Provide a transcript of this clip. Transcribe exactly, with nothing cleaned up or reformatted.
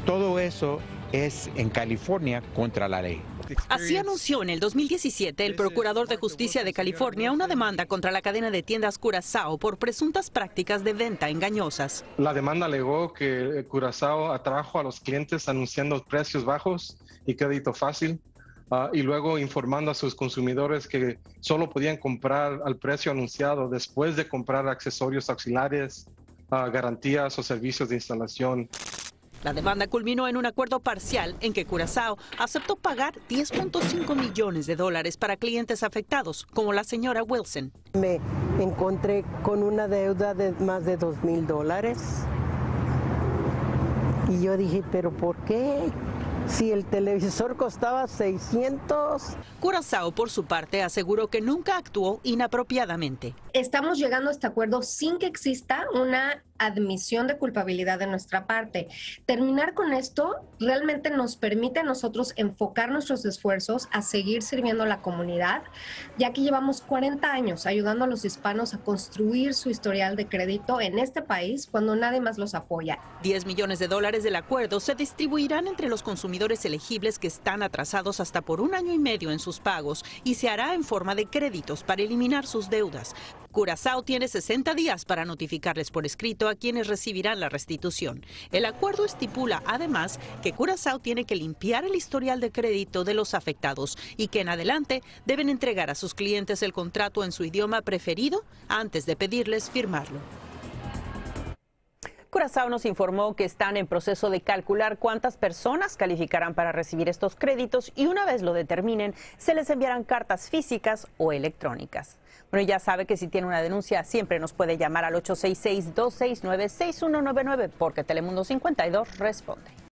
todo eso es en California contra la ley. Así anunció en el dos mil diecisiete el Procurador de Justicia de California una demanda contra la cadena de tiendas Curazao por presuntas prácticas de venta engañosas. La demanda alegó que Curazao atrajo a los clientes anunciando precios bajos y crédito fácil, uh, y luego informando a sus consumidores que solo podían comprar al precio anunciado después de comprar accesorios auxiliares, uh, garantías o servicios de instalación. La demanda culminó en un acuerdo parcial en que Curazao aceptó pagar diez punto cinco millones de dólares para clientes afectados, como la señora Wilson. Me encontré con una deuda de más de dos mil dólares y yo dije, ¿pero por qué? Si el televisor costaba seiscientos. Curazao, por su parte, aseguró que nunca actuó inapropiadamente. Estamos llegando a este acuerdo sin que exista una admisión de culpabilidad de nuestra parte. Terminar con esto realmente nos permite a nosotros enfocar nuestros esfuerzos a seguir sirviendo a la comunidad, ya que llevamos cuarenta años ayudando a los hispanos a construir su historial de crédito en este país cuando nadie más los apoya. diez millones de dólares del acuerdo se distribuirán entre los consumidores elegibles que están atrasados hasta por un año y medio en sus pagos y se hará en forma de créditos para eliminar sus deudas. Curazao tiene sesenta días para notificarles por escrito a quienes recibirán la restitución. El acuerdo estipula además que Curazao tiene que limpiar el historial de crédito de los afectados y que en adelante deben entregar a sus clientes el contrato en su idioma preferido antes de pedirles firmarlo. Curazao nos informó que están en proceso de calcular cuántas personas calificarán para recibir estos créditos y una vez lo determinen, se les enviarán cartas físicas o electrónicas. Bueno, ya sabe que si tiene una denuncia siempre nos puede llamar al ocho seis seis, dos seis nueve, seis uno nueve nueve porque Telemundo cincuenta y dos responde.